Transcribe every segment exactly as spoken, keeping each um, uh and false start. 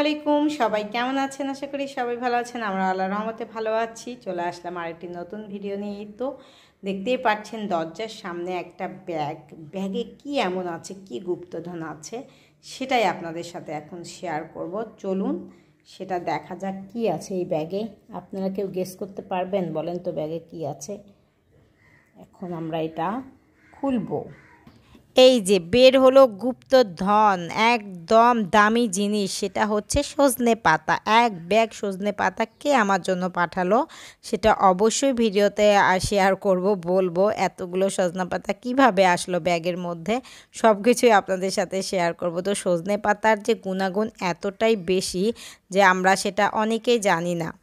আলাইকুম সবাই কেমন আছেন? আশা করি সবাই ভালো আছেন। আমরা আল্লাহর রহমতে ভালো আছি। চলে আসলাম আরেকটি নতুন ভিডিও নিয়ে। তো দেখতেই পাচ্ছেন দরজার সামনে একটা ব্যাগ। ব্যাগে কি এমন আছে, কি গুপ্তধন আছে, সেটাই আপনাদের সাথে এখন শেয়ার করব। চলুন সেটা দেখা যাক কি আছে এই ব্যাগে। আপনারা কেউ গেস করতে পারবেন? বলেন তো ব্যাগে কি আছে। এখন আমরা এটা খুলবো। এই যে বের হলো গুপ্তধন, একদম দামি জিনিস, সেটা হচ্ছে সজনে পাতা। এক ব্যাগ সজনে পাতা কে আমার জন্য পাঠালো সেটা অবশ্যই ভিডিওতে শেয়ার করব, বলবো এতগুলো সজনে পাতা কিভাবে আসলো ব্যাগের মধ্যে, সব কিছুই আপনাদের সাথে শেয়ার করব। তো সজনে পাতার যে গুণাগুণ এতটাই বেশি যে আমরা সেটা অনেকেই জানি না।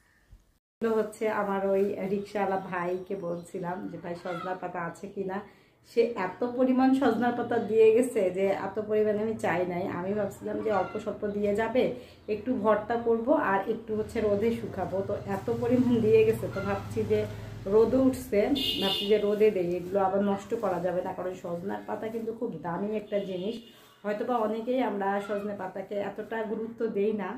হচ্ছে আমার ওই রিক্সাওয়ালা ভাইকে বলছিলাম যে ভাই সজনা পাতা আছে কিনা। সে এত পরিমাণ সজনার পাতা দিয়ে গেছে যে এত পরিমাণে আমি চাই নাই। আমি ভাবছিলাম যে অল্প স্বল্প দিয়ে যাবে, একটু ভর্তা করব আর একটু হচ্ছে রোদে শুকাবো। তো এত পরিমাণ দিয়ে গেছে, তো ভাবছি যে রোদে উঠছে, ভাবছি যে রোদে দেই, এগুলো আবার নষ্ট করা যাবে না, কারণ সজনার পাতা কিন্তু খুব দামি একটা জিনিস। হয়তোবা অনেকেই আমরা সজনে পাতাকে এতটা গুরুত্ব দেই না,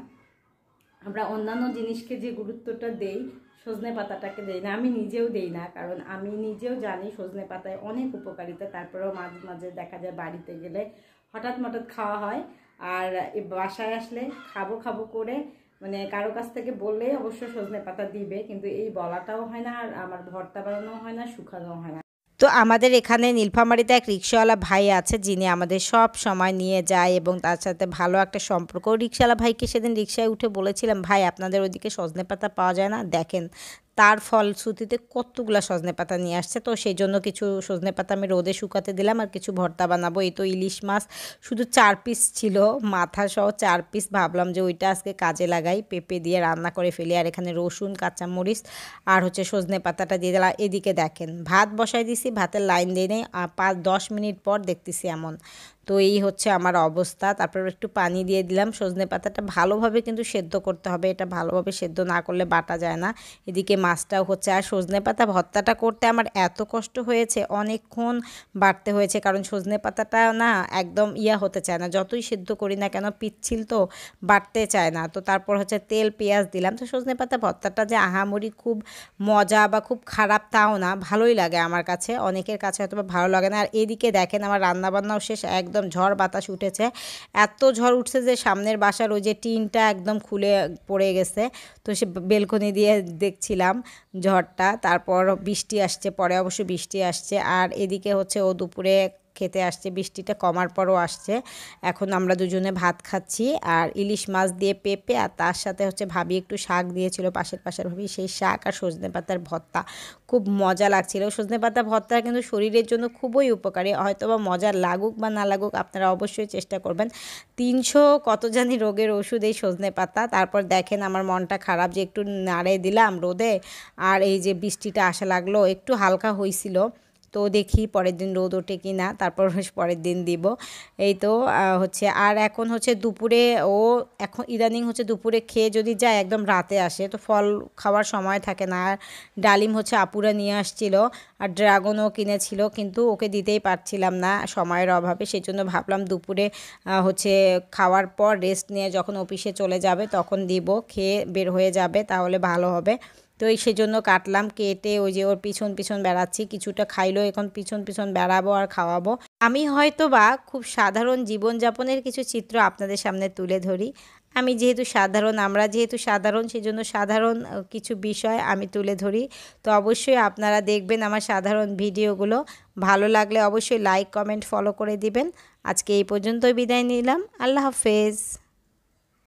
আমরা অন্যান্য জিনিসকে যে গুরুত্বটা দেই সজনে পাতাটাকে দেই না। আমি নিজেও দেই না, কারণ আমি নিজেও জানি সজনে পাতায় অনেক উপকারিতা। তারপরেও মাঝে মাঝে দেখা যায় বাড়িতে গেলে হঠাৎ মঠাৎ খাওয়া হয়, আর বাসায় আসলে খাবো খাবো করে মানে কারো কাছ থেকে বললেই অবশ্য সজনে পাতা দিবে, কিন্তু এই বলাটাও হয় না, আর আমার ভর্তা বানানো হয় না, শুকানো হয় না। তো আমাদের এখানে নীলফামারীতে এক রিক্সাওয়ালা ভাই আছে, যিনি আমাদের সব সময় নিয়ে যায় এবং তার সাথে ভালো একটা সম্পর্ক। রিক্সাওয়ালা ভাইকে সেদিন রিক্সায় উঠে বলেছিলাম, ভাই আপনাদের ওইদিকে সজনে পাতা পাওয়া যায় না? দেখেন তার ফলশ্রুতিতে কতগুলা সজনে পাতা নিয়ে আসছে। তো সেই জন্য কিছু সজনে পাতা আমি রোদে শুকাতে দিলাম আর কিছু ভর্তা বানাবো। এই তো ইলিশ মাছ শুধু চার পিস ছিল, মাথা সহ চার পিস। ভাবলাম যে ওইটা আজকে কাজে লাগাই, পেঁপে দিয়ে রান্না করে ফেলি। আর এখানে রসুন, কাঁচামরিচ আর হচ্ছে সজনে পাতাটা দিয়ে দিলাম। এদিকে দেখেন ভাত বসাই দিছি, ভাতের লাইন দিয়ে নেই, পাঁচ দশ মিনিট পর দেখতেছি এমন। তো এই হচ্ছে আমার অবস্থা। তারপর একটু পানি দিয়ে দিলাম। সজনে পাতাটা ভালোভাবে কিন্তু সেদ্ধ করতে হবে, এটা ভালোভাবে সেদ্ধ না করলে বাটা যায় না। এদিকে মাছটাও হচ্ছে। আর সজনে পাতা ভর্তাটা করতে আমার এত কষ্ট হয়েছে, অনেকক্ষণ বাটতে হয়েছে, কারণ সজনে পাতাটা না একদম ইয়া হতে চায় না, যতই সেদ্ধ করি না কেন পিচ্ছিল তো বাটতে চায় না। তো তারপর হচ্ছে তেল পেঁয়াজ দিলাম। তো সজনে পাতা ভর্তাটা যে আহামরি খুব মজা বা খুব খারাপ তাও না, ভালোই লাগে আমার কাছে, অনেকের কাছে হয়তো বা ভালো লাগে না। আর এদিকে দেখেন আমার রান্নাবান্নাও শেষ, একদম ঝড় বাতাস উঠেছে, এত ঝড় উঠছে যে সামনের বাসার ওই যে টিনটা একদম খুলে পড়ে গেছে। তো সে বেলকনি দিয়ে দেখছিলাম ঝড়টা। তারপর বৃষ্টি আসছে, পরে অবশ্য বৃষ্টি আসছে। আর এদিকে হচ্ছে ও দুপুরে খেতে আসছে, বৃষ্টিটা কমার পরও আসছে। এখন আমরা দুজনে ভাত খাচ্ছি আর ইলিশ মাছ দিয়ে পেঁপে, আর তার সাথে হচ্ছে ভাবি একটু শাক দিয়েছিল পাশের পাশের ভাবি, সেই শাক আর সজনে পাতার ভর্তা খুব মজা লাগছিল। সজনে পাতা ভর্তা কিন্তু শরীরের জন্য খুবই উপকারী। হয়তো বা মজা লাগুক বা না লাগুক, আপনারা অবশ্যই চেষ্টা করবেন। তিনশো কত জানি রোগের ওষুধ এই সজনে পাতা। তারপর দেখেন আমার মনটা খারাপ যে একটু নাড়ে দিলাম রোদে, আর এই যে বৃষ্টিটা আসা লাগলো, একটু হালকা হয়েছিল। তো দেখি পরের দিন রোদ ওঠে কি না, তারপর পরের দিন দিব। এই তো হচ্ছে। আর এখন হচ্ছে দুপুরে ও এখন ইদানিং হচ্ছে দুপুরে খেয়ে যদি যায় একদম রাতে আসে, তো ফল খাওয়ার সময় থাকে না। আর ডালিম হচ্ছে আপুরা নিয়ে আসছিল, আর ড্রাগনও কিনেছিল, কিন্তু ওকে দিতেই পারছিলাম না সময়ের অভাবে। সেই জন্য ভাবলাম দুপুরে হচ্ছে খাওয়ার পর রেস্ট নিয়ে যখন অফিসে চলে যাবে তখন দিব, খেয়ে বের হয়ে যাবে তাহলে ভালো হবে। তো এই সেজন্য কাটলাম, কেটে ওই যে ওর পিছন পিছন বেড়াচ্ছি, কিছুটা খাইলো, এখন পিছন পিছন বেড়াবো আর খাওয়াবো। আমি হয়তো বা খুব সাধারণ জীবনযাপনের কিছু চিত্র আপনাদের সামনে তুলে ধরি। আমি যেহেতু সাধারণ, আমরা যেহেতু সাধারণ, সেজন্য সাধারণ কিছু বিষয় আমি তুলে ধরি। তো অবশ্যই আপনারা দেখবেন আমার সাধারণ ভিডিওগুলো। ভালো লাগলে অবশ্যই লাইক কমেন্ট ফলো করে দিবেন। আজকে এই পর্যন্তই বিদায় নিলাম। আল্লাহ হাফেজ।